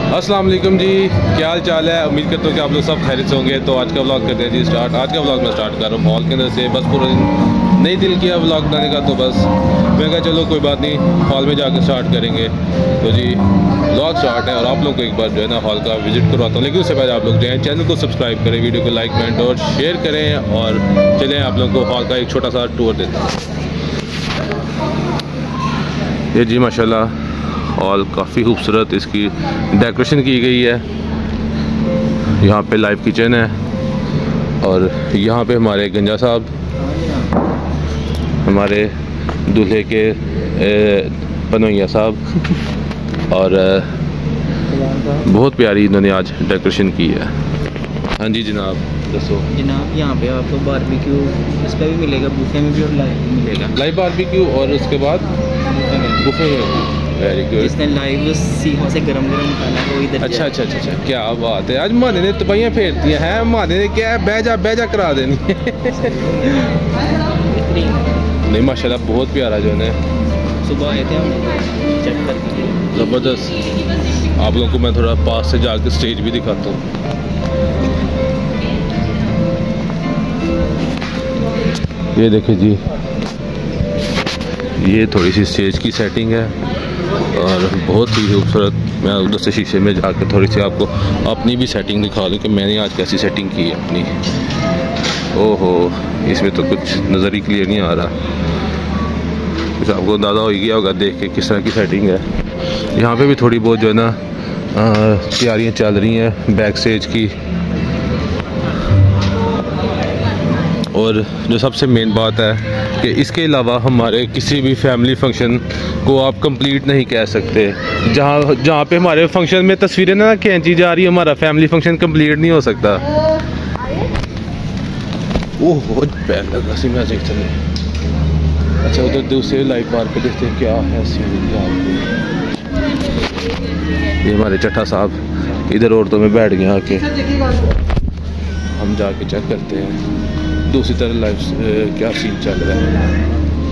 अस्सलाम वालेकुम जी, क्या हाल चाल है। उम्मीद करता हूँ कि आप लोग सब खैरियत से होंगे। तो आज का व्लॉग करते हैं जी स्टार्ट। आज का व्लॉग मैं स्टार्ट कर रहा हूँ हॉल के अंदर से। बस पूरा दिन नहीं दिल किया व्लॉग बनाने का, तो बस मैं कहा चलो कोई बात नहीं, हॉल में जाकर स्टार्ट करेंगे। तो जी व्लॉग स्टार्ट है और आप लोग को एक बार जो है ना हॉल का विजिट करवाता हूँ। लेकिन उससे पहले आप लोग जो है चैनल को सब्सक्राइब करें, वीडियो को लाइक कमेंट और शेयर करें। और चलें आप लोगों को हॉल का एक छोटा सा टूर देता हूँ। ये जी माशाल्लाह हॉल काफ़ी खूबसूरत इसकी डेकोरेशन की गई है। यहाँ पे लाइव किचन है और यहाँ पे हमारे गंजा साहब, हमारे दूल्हे के पनोइया साहब, और बहुत प्यारी इन्होंने आज डेकोरेशन की है। हाँ जी जनाब, दसो जनाब। यहाँ पे आपको बारबेक्यू इस पर भी मिलेगा, बुफे में भी, और लाइव भी मिलेगा। लाइव बारबेक्यू और उसके बाद बुफे में। Very good. जिसने लाइव सीखों से गरम खाना है वो इधर। अच्छा, क्या बात है। आज माने ने तबाइयाँ फेरती हैं। माने ने क्या है, बह जा करा देनी है। नहीं माशाल्लाह बहुत प्यारा जो है। सुबह आए थे हम, चेक करके ज़बरदस्त। आप लोगों को मैं थोड़ा पास से जाकर स्टेज भी दिखाता हूँ। ये देखिए जी, ये थोड़ी सी स्टेज की सेटिंग है और बहुत ही खूबसूरत। मैं उधर से शीशे में जाकर थोड़ी सी आपको अपनी भी सेटिंग दिखा दूँ कि मैंने आज कैसी सेटिंग की है अपनी। ओहो, इसमें तो कुछ नज़र ही क्लियर नहीं आ रहा। कुछ आपको अंदाज़ा हो गया होगा देख के किस तरह की सेटिंग है। यहाँ पे भी थोड़ी बहुत जो है ना तैयारियाँ चल रही हैं बैक स्टेज की। और जो सबसे मेन बात है कि इसके अलावा हमारे किसी भी फैमिली फंक्शन को आप कंप्लीट नहीं कह सकते। जहाँ पे हमारे फंक्शन में तस्वीरें ना खींची जा रही है, हमारा फैमिली फंक्शन कंप्लीट नहीं हो सकता। ओह बहुत पैर लगा सी मैं देखते नहीं। अच्छा उधर दूसरे लाइव बार पे देखते हैं क्या है सीन। ये हमारे चट्टा साहब इधर औरतों में बैठ गए आके। हम जाके चेक करते हैं दूसरी तरफ लाइव क्या सीन चल रहा है।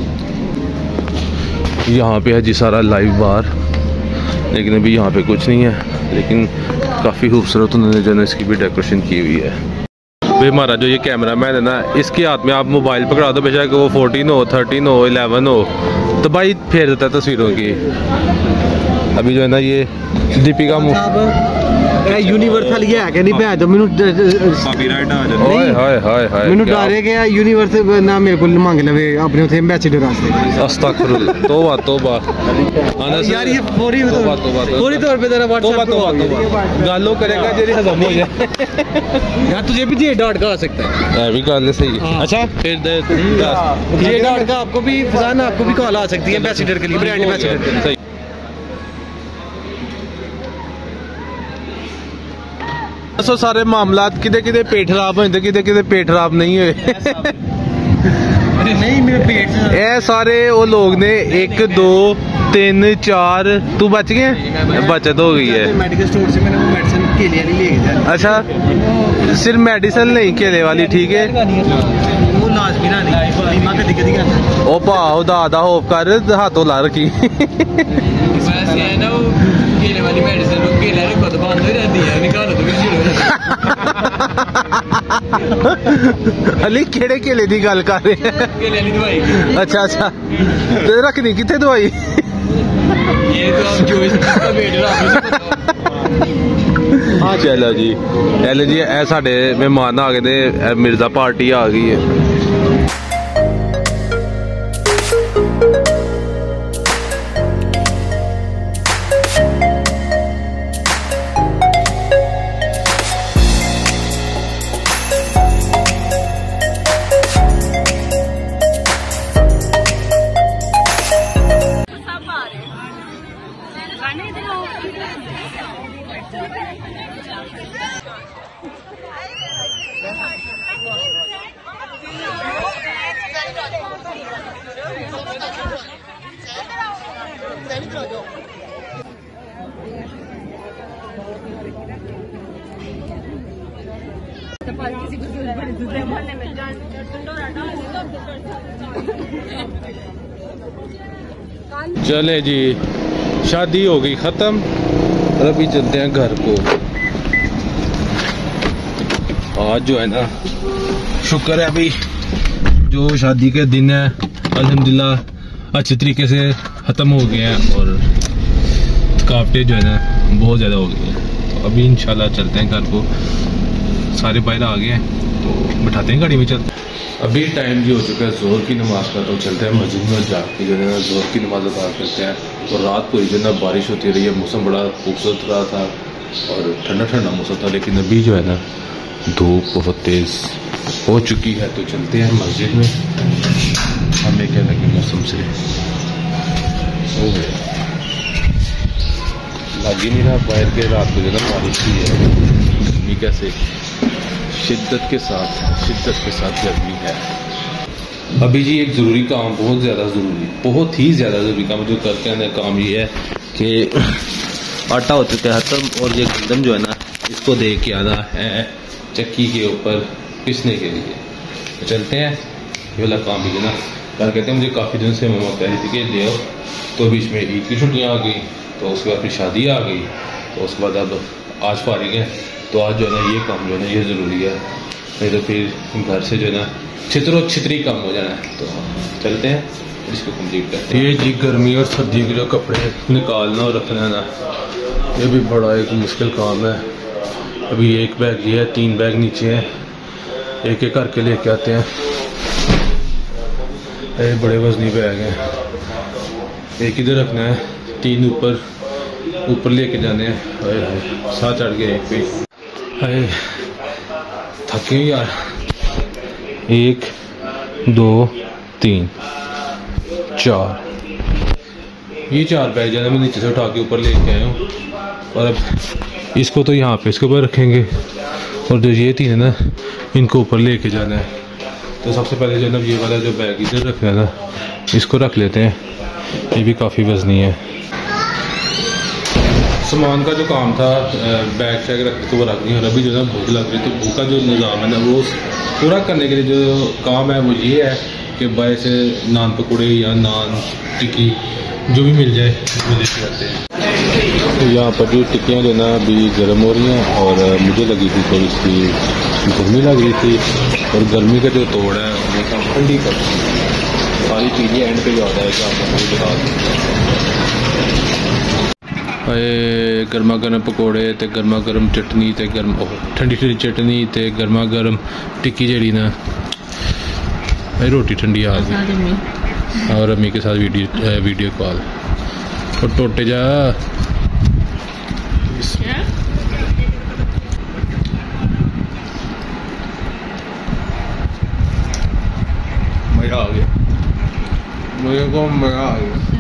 यहाँ पे है जी सारा लाइव बार, लेकिन अभी यहाँ पे कुछ नहीं है। लेकिन काफ़ी खूबसूरत उन्होंने जो है इसकी भी डेकोरेशन की हुई है। भाई हमारा जो ये कैमरा मैन है ना, इसके हाथ में आप मोबाइल पकड़ा दो, बेशक वो 14 हो, 13 हो, 11 हो, तो भाई फेर देता है तस्वीरों की। अभी जो है ना ये दीपिका यूनिवर्सल ये है कि नहीं भैया, तो मैनू मैनू डर है कि यूनिवर्सल ना मेरे को मांग लवे अपने उथे एम्बेसडर वास्ते। अस्तगफिरुल्लाह, तौबा यार ये पूरी तौर पे तेरा व्हाट्सएप गालो करेगा जेरी हजम हो जाए। यार तुझे भी ये डॉट का आ सकता है। भी गाल सही है। अच्छा फिर ये डॉट का आपको भी फजाना, आपको भी कॉल आ सकती है एम्बेसडर के लिए, ब्रांड एम्बेसडर के लिए। सो सारे मामलात किदे किदे पेट खराब होते, किदे पेट खराब नहीं हुए। नहीं मेरे पेट ये सारे वो लोग ने 1 2 3 4 तू बच गए, बचत हो गई है। मेडिकल स्टोर से मैंने वो मेडिसिन केले वाली ले गया। अच्छा सिर्फ मेडिसिन नहीं, केले वाली ठीक है। वो लाजमी ना नहीं, मां कदी कदी करता ओ भाव दादा होप कर हाथों ला रखी। वैसे है ना वो केले वाली मेडिसिन, वो केले रखो तो बंद हो जाती है, निकालो तो फिर शुरू हो जाती है। अली केड़े केले दी गल कर रहे हैं? केले वाली दवाई। अच्छा ते रखनी किथे दवाई? ये तो आप जो इसका वेट रहा। हाँ चलो जी ए साडे मेहमान आ गए ने, मिर्जा पार्टी आ गई है। चले जी, शादी हो गई ख़त्म और अभी चलते हैं घर को। आज जो है ना, शुक्र है अभी जो शादी के दिन है अल्हम्दुलिल्लाह अच्छे तरीके से ख़त्म हो गए हैं और थकावटें जो है ना बहुत ज़्यादा हो गई हैं। तो अभी इंशाल्लाह चलते हैं घर को। सारे बाहर आ गए हैं तो बिठाते हैं गाड़ी में, चलते हैं। अभी टाइम भी हो चुका है ज़ोहर की नमाज़ का, तो चलते हैं मस्जिद में जाके जो है ना ज़ोहर की नमाज़ अदा करते हैं। और रात को जो है ना बारिश होती रही है, मौसम बड़ा खूबसूरत रहा था और ठंडा ठंडा मौसम था, लेकिन अभी जो है ना धूप बहुत तेज़ हो चुकी है। तो चलते हैं मस्जिद में। हमें क्या लगे मौसम से लग ही नहीं रहा बाहर के, रात को जो है ना बारिश ही है, गर्मी कैसे शिद्दत के साथ गर्मी है। अभी जी एक ज़रूरी काम, बहुत ही ज़्यादा ज़रूरी काम जो करके आने काम ये है कि आटा हो चुका है खत्म और ये गंदम जो है ना इसको दे के आना है चक्की के ऊपर पीसने के लिए। तो चलते हैं, ये वाला काम भी है ना क्या कहते हैं। मुझे काफ़ी दिन से मम्मा कह रही थी कि ले आओ, तो बीच में ईद की छुट्टियाँ आ गई, तो उसके बाद फिर शादी आ गई, तो उसके बाद अब आज फारिग है। तो आज जो है ना ये काम जो है ना ये ज़रूरी है, नहीं तो फिर घर से जो है ना छितरी काम हो जाना है। तो चलते हैं इसको कंप्लीट करते हैं। ये जी गर्मी और सर्दी के जो कपड़े निकालना और रखना है ना, ये भी बड़ा एक मुश्किल काम है। अभी एक बैग ये है, 3 बैग नीचे हैं, एक एक करके लेके आते हैं। ये बड़े वजनी बैग हैं, एक इधर रखना है, 3 ऊपर लेके जाने हैं। साथ चढ़ गए एक पे, अरे थके यार। 1 2 3 4 ये 4 बैग जो है मैं नीचे से उठा के ऊपर लेके आया हूँ। और अब इसको तो यहाँ पे इसके ऊपर रखेंगे और जो ये 3 है ना इनको ऊपर लेके जाना है। तो सबसे पहले जो है ना ये वाला जो बैग इधर रखना है ना इसको रख लेते हैं, ये भी काफ़ी वजनी है। सामान का जो काम था बैग शैग रख के वो रख दिया। और अभी जो है भूख लग रही, तो भूख का जो निज़ाम है ना वो पूरा करने के लिए जो काम है वो ये है कि बाहर से नान पकौड़े या नान टिक्की जो भी मिल जाए वो लेके आते हैं। तो यहाँ पर जो टिक्कियाँ जो है ना अभी गर्म हो रही हैं और मुझे लगी थी थोड़ी सी गर्मी लग रही थी, और गर्मी का जो तोड़ है वो काम ठंडी कर सारी चीज़ें एंड पे ज़्यादा है कि आपको बता दें। गर्मा गर्म पकौड़े ते गर्मा गर्म चटनी ते ठंडी चटनी ते गर्मा गर्म टिक्की जड़ी ना रोटी ठंडी आ गई और अम्मी के साथ वीडियो कॉल और टोटे जा मज़ा आ गया, मुझे को मज़ा आ गया।